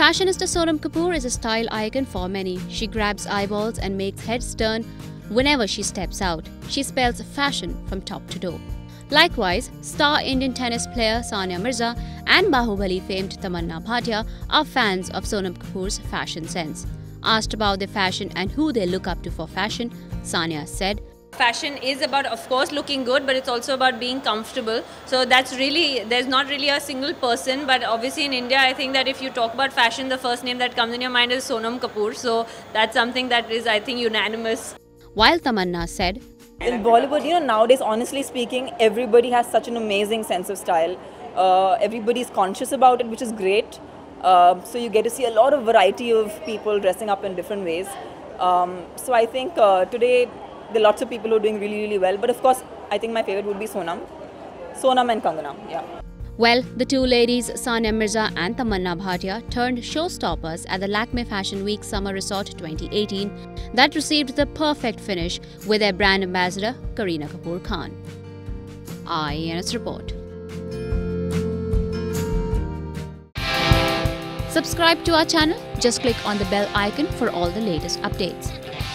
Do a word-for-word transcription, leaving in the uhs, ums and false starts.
Fashionista Sonam Kapoor is a style icon for many. She grabs eyeballs and makes heads turn whenever she steps out. She spells fashion from top to toe. Likewise, star Indian tennis player Sania Mirza and Baahubali famed Tamannaah Bhatia are fans of Sonam Kapoor's fashion sense. Asked about their fashion and who they look up to for fashion, Sania said, Fashion is about, of course, looking good, but it's also about being comfortable. So that's really, there's not really a single person, but obviously in India, I think that if you talk about fashion, the first name that comes in your mind is Sonam Kapoor. So that's something that is, I think, unanimous. While Tamannaah said, in Bollywood, you know, nowadays, honestly speaking, everybody has such an amazing sense of style. Uh, everybody is conscious about it, which is great. Uh, so you get to see a lot of variety of people dressing up in different ways. Um, so I think uh, today, there are lots of people who are doing really, really well. But of course, I think my favorite would be Sonam. Sonam and Kangana, yeah. Well, the two ladies, Sania Mirza and Tamannaah Bhatia, turned showstoppers at the Lakme Fashion Week Summer Resort twenty eighteen that received the perfect finish with their brand ambassador, Kareena Kapoor Khan. I N S Report. Subscribe to our channel. Just click on the bell icon for all the latest updates.